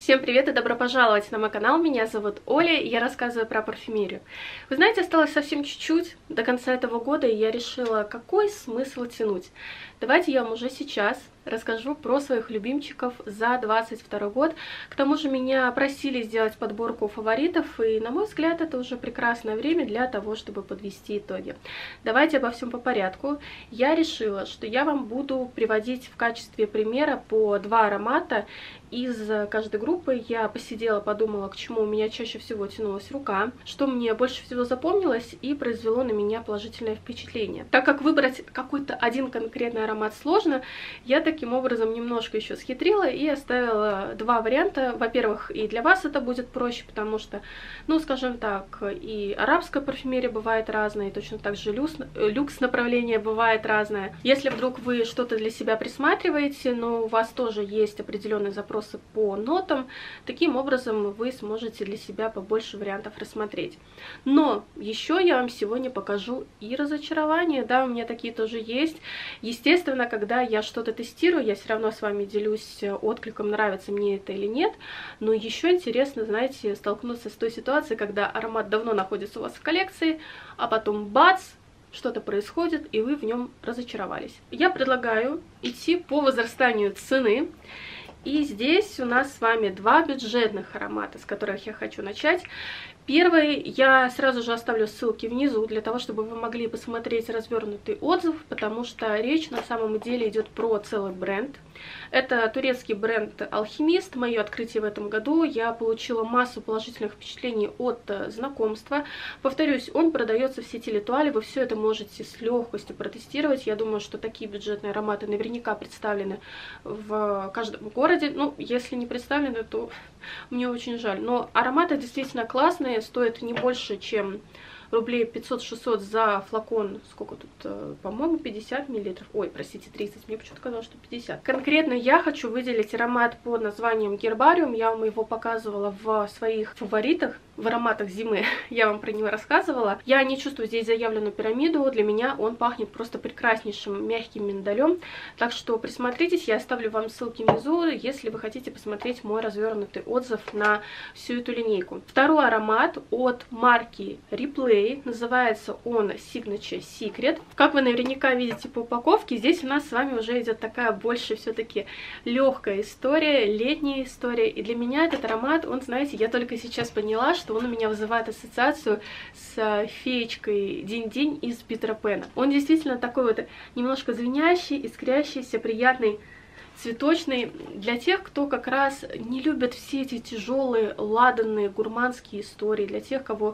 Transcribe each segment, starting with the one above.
Всем привет и добро пожаловать на мой канал, меня зовут Оля, и я рассказываю про парфюмерию. Вы знаете, осталось совсем чуть-чуть до конца этого года, и я решила, какой смысл тянуть. Давайте я вам уже сейчас расскажу про своих любимчиков за 22 год. К тому же меня просили сделать подборку фаворитов, и, на мой взгляд, это уже прекрасное время для того, чтобы подвести итоги. Давайте обо всем по порядку. Я решила, что я вам буду приводить в качестве примера по 2 аромата из каждой группы. Я посидела, подумала, к чему у меня чаще всего тянулась рука, что мне больше всего запомнилось и произвело на меня положительное впечатление. Так как выбрать какой-то один конкретный аромат сложно, я таким образом немножко еще схитрила и оставила 2 варианта. Во-первых, и для вас это будет проще, потому что, ну, скажем так, и арабская парфюмерия бывает разная, и точно так же люкс направление бывает разное. Если вдруг вы что-то для себя присматриваете, но у вас тоже есть определенный запрос по нотам, таким образом вы сможете для себя побольше вариантов рассмотреть. Но еще я вам сегодня покажу и разочарования, да, у меня такие тоже есть. Естественно, когда я что-то тестирую, я все равно с вами делюсь откликом, нравится мне это или нет, но еще интересно, знаете, столкнуться с той ситуацией, когда аромат давно находится у вас в коллекции, а потом бац, что-то происходит, и вы в нем разочаровались. Я предлагаю идти по возрастанию цены. И здесь у нас с вами 2 бюджетных аромата, с которых я хочу начать. Первый я сразу же оставлю ссылки внизу, для того, чтобы вы могли посмотреть развернутый отзыв, потому что речь на самом деле идет про целый бренд. Это турецкий бренд Алхимист, мое открытие в этом году. Я получила массу положительных впечатлений от знакомства. Повторюсь, он продается в сети L'Etoile, вы все это можете с легкостью протестировать. Я думаю, что такие бюджетные ароматы наверняка представлены в каждом городе. Ну, если не представлены, то мне очень жаль. Но ароматы действительно классные, стоят не больше, чем рублей 500-600 за флакон. Сколько тут, по-моему, 50 мл. Ой, простите, 30. Мне почему-то казалось, что 50. Конкретно я хочу выделить аромат под названием Гербариум. Я вам его показывала в своих фаворитах, в ароматах зимы. Я вам про него рассказывала. Я не чувствую здесь заявленную пирамиду. Для меня он пахнет просто прекраснейшим мягким миндалем. Так что присмотритесь, я оставлю вам ссылки внизу, если вы хотите посмотреть мой развернутый отзыв на всю эту линейку. Второй аромат от марки Replay. Называется он Signature Secret. Как вы наверняка видите по упаковке, здесь у нас с вами уже идет такая больше все-таки легкая история, летняя история. И для меня этот аромат, он, знаете, я только сейчас поняла, что он у меня вызывает ассоциацию с феечкой Динь-Динь из Питера Пэна. Он действительно такой вот немножко звенящий, искрящийся, приятный, цветочный, для тех, кто как раз не любит все эти тяжелые, ладанные, гурманские истории, для тех, кого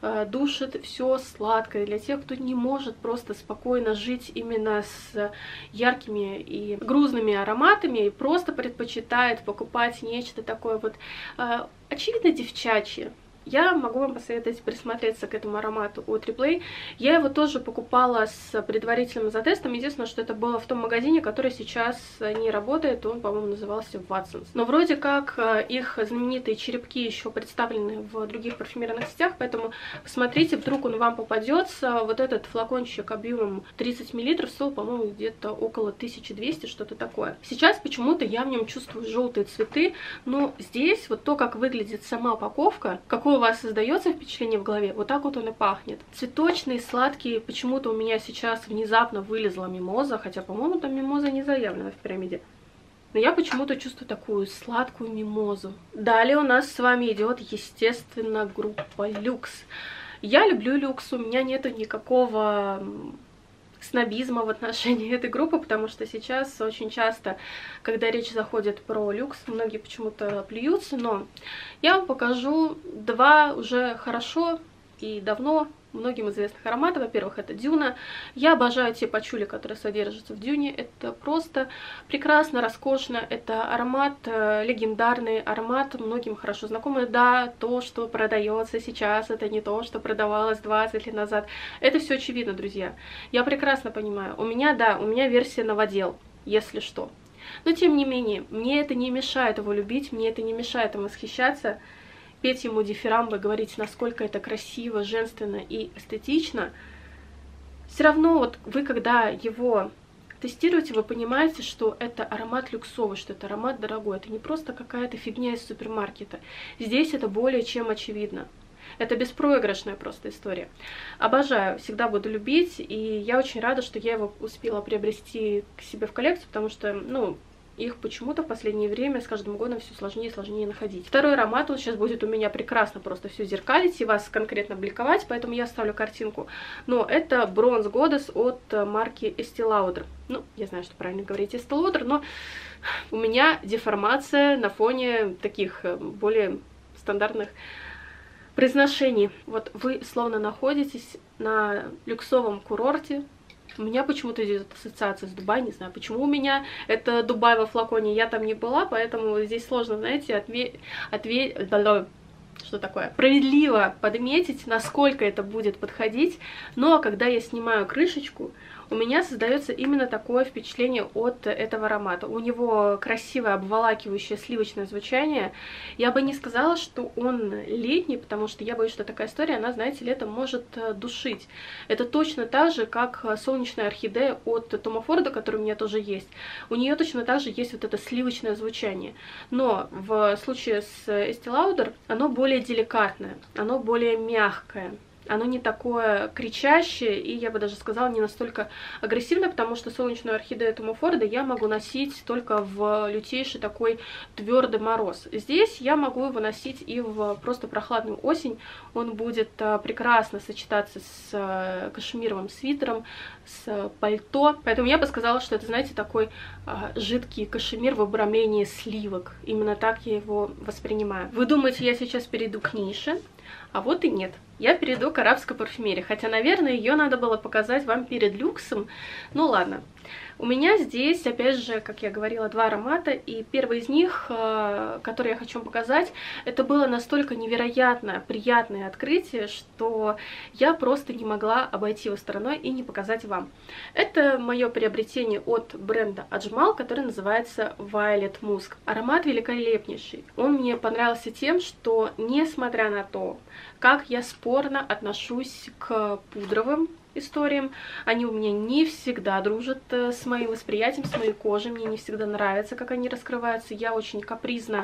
душит все сладкое, для тех, кто не может просто спокойно жить именно с яркими и грузными ароматами и просто предпочитает покупать нечто такое вот очевидно девчачье. Я могу вам посоветовать присмотреться к этому аромату от Replay. Я его тоже покупала с предварительным затестом. Единственное, что это было в том магазине, который сейчас не работает. Он, по-моему, назывался Watsons. Но вроде как их знаменитые черепки еще представлены в других парфюмерных сетях. Поэтому посмотрите, вдруг он вам попадется. Вот этот флакончик объемом 30 мл стоил, по-моему, где-то около 1200, что-то такое. Сейчас почему-то я в нем чувствую желтые цветы. Но здесь вот то, как выглядит сама упаковка, какой у вас создается впечатление в голове, вот так вот он и пахнет. Цветочный, сладкий, почему-то у меня сейчас внезапно вылезла мимоза, хотя, по-моему, там мимоза не заявлена в пирамиде. Но я почему-то чувствую такую сладкую мимозу. Далее у нас с вами идет, естественно, группа Люкс. Я люблю Люкс, у меня нету никакого снобизма в отношении этой группы, потому что сейчас очень часто, когда речь заходит про люкс, многие почему-то плюются, но я вам покажу 2 уже хорошо и давно многим известных ароматов. Во-первых, это Дюна. Я обожаю те пачули, которые содержатся в Дюне. Это просто прекрасно, роскошно. Это аромат легендарный, аромат многим хорошо знакомый. Да, то, что продается сейчас, это не то, что продавалось 20 лет назад. Это все очевидно, друзья. Я прекрасно понимаю. У меня версия новодел, если что. Но, тем не менее, мне это не мешает его любить, мне это не мешает им восхищаться, петь ему дифирамбы, говорить, насколько это красиво, женственно и эстетично. Все равно вот вы, когда его тестируете, вы понимаете, что это аромат люксовый, что это аромат дорогой. Это не просто какая-то фигня из супермаркета. Здесь это более чем очевидно. Это беспроигрышная просто история. Обожаю, всегда буду любить, и я очень рада, что я его успела приобрести к себе в коллекцию, потому что, ну, их почему-то в последнее время с каждым годом все сложнее и сложнее находить. Второй аромат, он сейчас будет у меня прекрасно просто все зеркалить и вас конкретно бликовать, поэтому я ставлю картинку. Но это Bronze Goddess от марки Estee Lauder. Ну, я знаю, что правильно говорить Estee Lauder, но у меня деформация на фоне таких более стандартных произношений. Вот вы словно находитесь на люксовом курорте. У меня почему-то идет ассоциация с Дубай, не знаю, почему у меня это Дубай во флаконе, я там не была, поэтому здесь сложно, знаете, что такое? Справедливо подметить, насколько это будет подходить, но когда я снимаю крышечку, у меня создается именно такое впечатление от этого аромата. У него красивое, обволакивающее сливочное звучание. Я бы не сказала, что он летний, потому что я боюсь, что такая история, она, знаете, летом может душить. Это точно так же, как солнечная орхидея от Тома Форда, который у меня тоже есть. У нее точно так же есть вот это сливочное звучание. Но в случае с Estee Lauder оно более деликатное, оно более мягкое. Оно не такое кричащее и, я бы даже сказала, не настолько агрессивное, потому что солнечную орхидею Тома Форда я могу носить только в лютейший такой твердый мороз. Здесь я могу его носить и в просто прохладную осень. Он будет прекрасно сочетаться с кашемировым свитером, с пальто. Поэтому я бы сказала, что это, знаете, такой жидкий кашемир в обрамлении сливок. Именно так я его воспринимаю. Вы думаете, я сейчас перейду к нише? А вот и нет. Я перейду к арабской парфюмерии, хотя, наверное, ее надо было показать вам перед люксом. Ну ладно. У меня здесь, опять же, как я говорила, два аромата, и первый из них, который я хочу вам показать, это было настолько невероятно приятное открытие, что я просто не могла обойти его стороной и не показать вам. Это мое приобретение от бренда Ajmal, который называется Violet Musk. Аромат великолепнейший. Он мне понравился тем, что, несмотря на то, как я спорно отношусь к пудровым историям, они у меня не всегда дружат с моим восприятием, с моей кожей, мне не всегда нравится, как они раскрываются, я очень капризна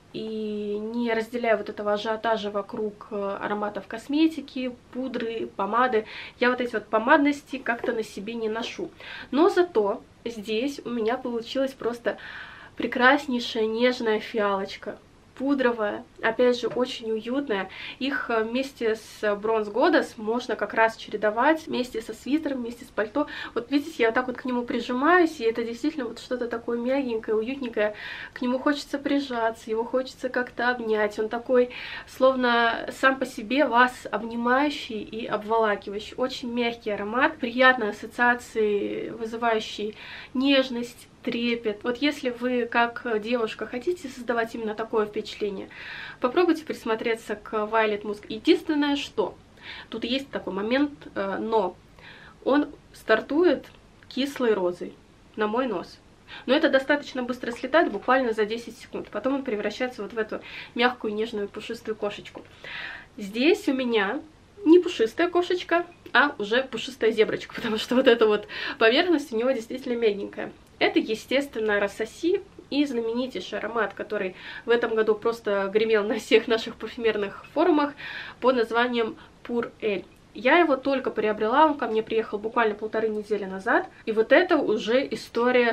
и не разделяю вот этого ажиотажа вокруг ароматов косметики, пудры, помады. Я вот эти вот помадности как-то на себе не ношу. Но зато здесь у меня получилась просто прекраснейшая нежная фиалочка. Пудровая, опять же, очень уютная. Их вместе с Bronze Goddess можно как раз чередовать вместе со свитером, вместе с пальто. Вот видите, я вот так вот к нему прижимаюсь, и это действительно вот что-то такое мягенькое, уютненькое. К нему хочется прижаться, его хочется как-то обнять. Он такой, словно сам по себе вас обнимающий и обволакивающий. Очень мягкий аромат, приятные ассоциации, вызывающие нежность, трепет. Вот если вы, как девушка, хотите создавать именно такое впечатление, попробуйте присмотреться к Violet Musk. Единственное, что тут есть такой момент, но он стартует кислой розой на мой нос. Но это достаточно быстро слетает, буквально за 10 секунд. Потом он превращается вот в эту мягкую, нежную, пушистую кошечку. Здесь у меня не пушистая кошечка, а уже пушистая зеброчка, потому что вот эта вот поверхность у него действительно мягенькая. Это, естественно, Рассоси и знаменитейший аромат, который в этом году просто гремел на всех наших парфюмерных форумах под названием Pour Elle. Я его только приобрела, он ко мне приехал буквально 1,5 недели назад, и вот это уже история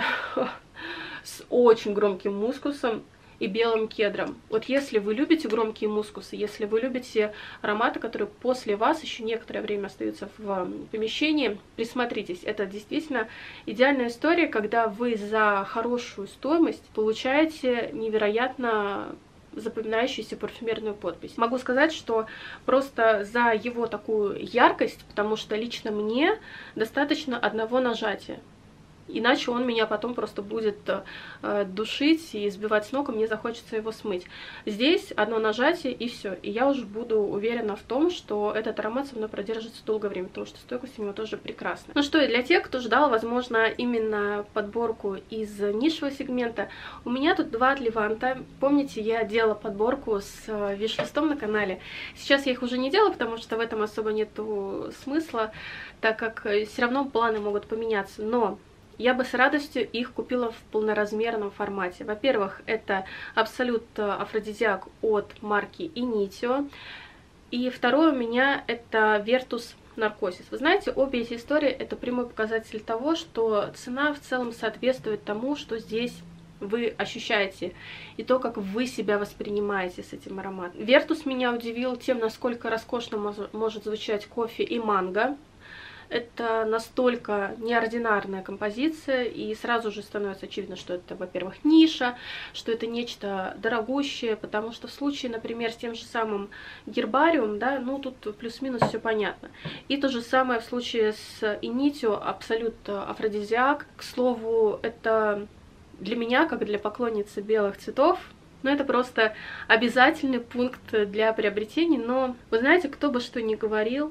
с очень громким мускусом и белым кедром. Вот если вы любите громкие мускусы, если вы любите ароматы, которые после вас еще некоторое время остаются в помещении, присмотритесь. Это действительно идеальная история, когда вы за хорошую стоимость получаете невероятно запоминающуюся парфюмерную подпись. Могу сказать, что просто за его такую яркость, потому что лично мне достаточно одного нажатия. Иначе он меня потом просто будет душить и сбивать с ног, и мне захочется его смыть. Здесь одно нажатие и все. И я уже буду уверена в том, что этот аромат со мной продержится долгое время, потому что стойкость у него тоже прекрасна. Ну что, и для тех, кто ждал, возможно, именно подборку из нишевого сегмента, у меня тут два от Леванта. Помните, я делала подборку с виш-листом на канале. Сейчас я их уже не делаю, потому что в этом особо нету смысла, так как все равно планы могут поменяться. Но я бы с радостью их купила в полноразмерном формате. Во-первых, это Абсолют афродизиак от марки Initio. И второе у меня это Virtus Narcosis. Вы знаете, обе эти истории это прямой показатель того, что цена в целом соответствует тому, что здесь вы ощущаете, и то, как вы себя воспринимаете с этим ароматом. Virtus меня удивил тем, насколько роскошно может звучать кофе и манго. Это настолько неординарная композиция, и сразу же становится очевидно, что это, во-первых, ниша, что это нечто дорогущее, потому что в случае, например, с тем же самым гербариум, да, ну тут плюс-минус все понятно. И то же самое в случае с Initio, Абсолют афродизиак. К слову, это для меня, как для поклонницы белых цветов, ну, это просто обязательный пункт для приобретения, но вы знаете, кто бы что ни говорил,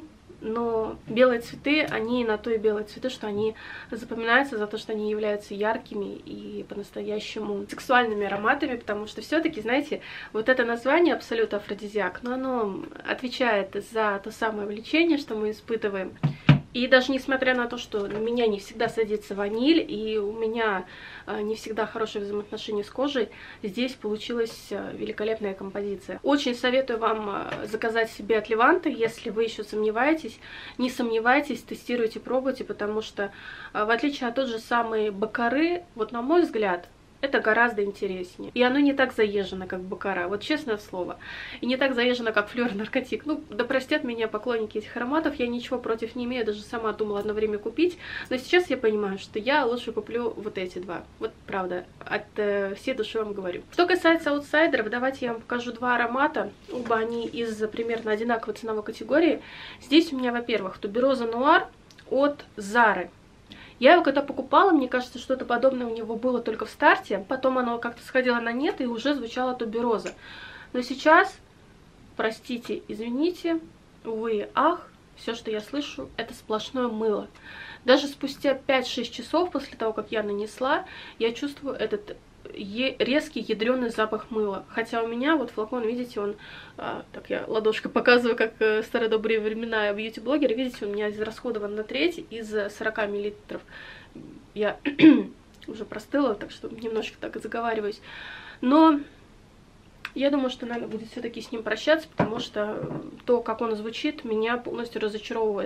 но белые цветы, они на то и белые цветы, что они запоминаются за то, что они являются яркими и по-настоящему сексуальными ароматами, потому что все-таки, знаете, вот это название Абсолют афродизиак, но оно отвечает за то самое влечение, что мы испытываем. И даже несмотря на то, что на меня не всегда садится ваниль, и у меня не всегда хорошие взаимоотношения с кожей, здесь получилась великолепная композиция. Очень советую вам заказать себе от Леванты, если вы еще сомневаетесь. Не сомневайтесь, тестируйте, пробуйте, потому что, в отличие от той же самой Баккары, вот на мой взгляд, это гораздо интереснее. И оно не так заезжено, как Баккара, вот честное слово. И не так заезжено, как Fleur Narcotique. Ну, да простят меня поклонники этих ароматов, я ничего против не имею, даже сама думала одно время купить. Но сейчас я понимаю, что я лучше куплю вот эти два. Вот правда, от всей души вам говорю. Что касается аутсайдеров, давайте я вам покажу два аромата. Оба они из примерно одинаковой ценовой категории. Здесь у меня, во-первых, Тубероза Нуар от Zara. Я его когда покупала, мне кажется, что-то подобное у него было только в старте. Потом оно как-то сходило на нет и уже звучала тубероза. Но сейчас, простите, извините, увы, ах, все, что я слышу, это сплошное мыло. Даже спустя 5-6 часов после того, как я нанесла, я чувствую этот резкий ядреный запах мыла. Хотя у меня вот флакон, видите, он, так я ладошкой показываю, как старые добрые времена бьюти-блогера, видите, у меня израсходован на треть из 40 миллилитров. Я уже простыла, так что немножко так заговариваюсь. Но я думаю, что надо будет все-таки с ним прощаться, потому что то, как он звучит, меня полностью разочаровывает.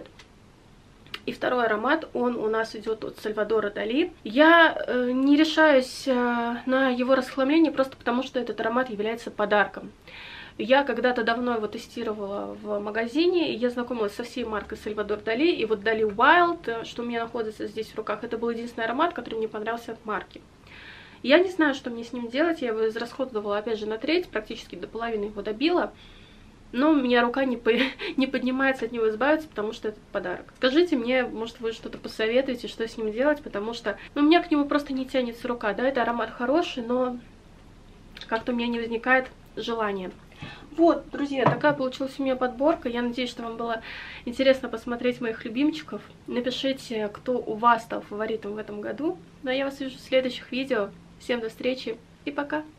И второй аромат, он у нас идет от Сальвадора Дали. Я не решаюсь на его расхламление просто потому, что этот аромат является подарком. Я когда-то давно его тестировала в магазине, и я знакомилась со всей маркой Сальвадор Дали, и вот Дали Wild, что у меня находится здесь в руках, это был единственный аромат, который мне понравился от марки. Я не знаю, что мне с ним делать, я его израсходовала опять же на треть, практически до половины его добила. Но у меня рука не поднимается от него избавиться, потому что это подарок. Скажите мне, может, вы что-то посоветуете, что с ним делать, потому что у меня к нему просто не тянется рука. Да, это аромат хороший, но как-то у меня не возникает желания. Вот, друзья, такая получилась у меня подборка. Я надеюсь, что вам было интересно посмотреть моих любимчиков. Напишите, кто у вас стал фаворитом в этом году. Ну а я вас вижу в следующих видео. Всем до встречи и пока!